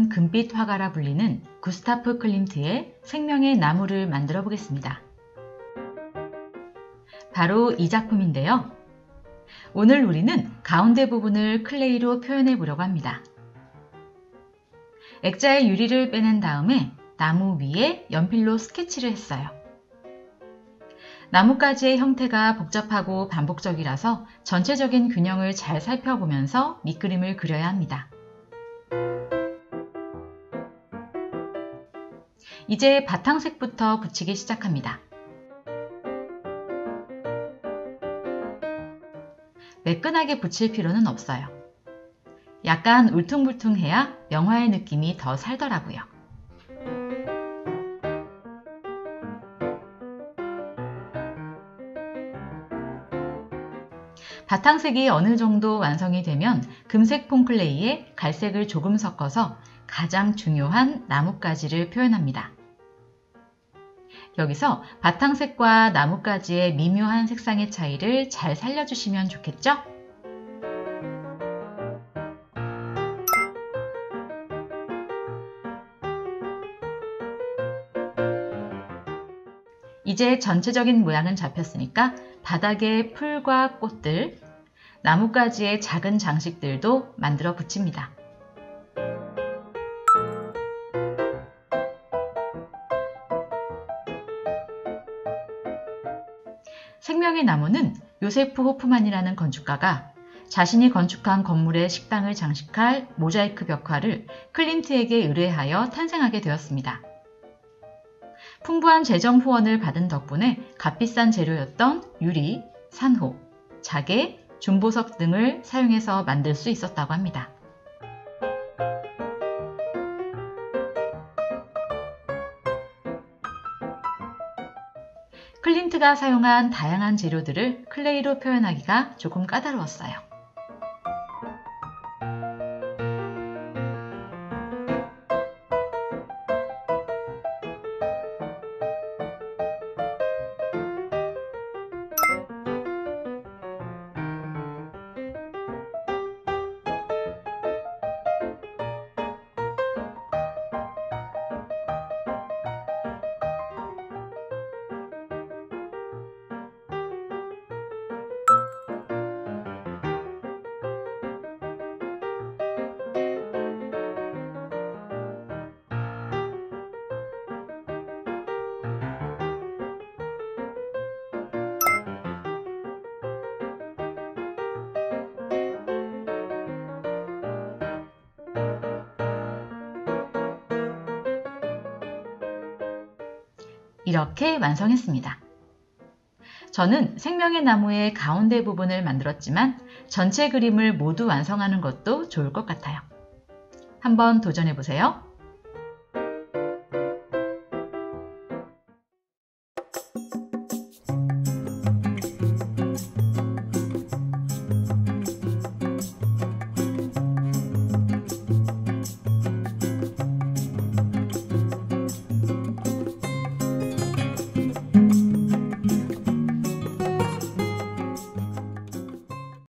금빛 화가라 불리는 구스타프 클림트의 생명의 나무를 만들어 보겠습니다. 바로 이 작품인데요. 오늘 우리는 가운데 부분을 클레이로 표현해 보려고 합니다. 액자의 유리를 빼낸 다음에 나무 위에 연필로 스케치를 했어요. 나뭇가지의 형태가 복잡하고 반복적이라서 전체적인 균형을 잘 살펴보면서 밑그림을 그려야 합니다. 이제 바탕색부터 붙이기 시작합니다. 매끈하게 붙일 필요는 없어요. 약간 울퉁불퉁해야 명화의 느낌이 더 살더라고요. 바탕색이 어느 정도 완성이 되면 금색 폼클레이에 갈색을 조금 섞어서 가장 중요한 나뭇가지를 표현합니다. 여기서 바탕색과 나뭇가지의 미묘한 색상의 차이를 잘 살려주시면 좋겠죠? 이제 전체적인 모양은 잡혔으니까 바닥에 풀과 꽃들, 나뭇가지의 작은 장식들도 만들어 붙입니다. 생명의 나무는 요세프 호프만이라는 건축가가 자신이 건축한 건물의 식당을 장식할 모자이크 벽화를 클림트에게 의뢰하여 탄생하게 되었습니다. 풍부한 재정 후원을 받은 덕분에 값비싼 재료였던 유리, 산호, 자개, 중보석 등을 사용해서 만들 수 있었다고 합니다. 클림트가 사용한 다양한 재료들을 클레이로 표현하기가 조금 까다로웠어요. 이렇게 완성했습니다. 저는 생명의 나무의 가운데 부분을 만들었지만 전체 그림을 모두 완성하는 것도 좋을 것 같아요. 한번 도전해보세요.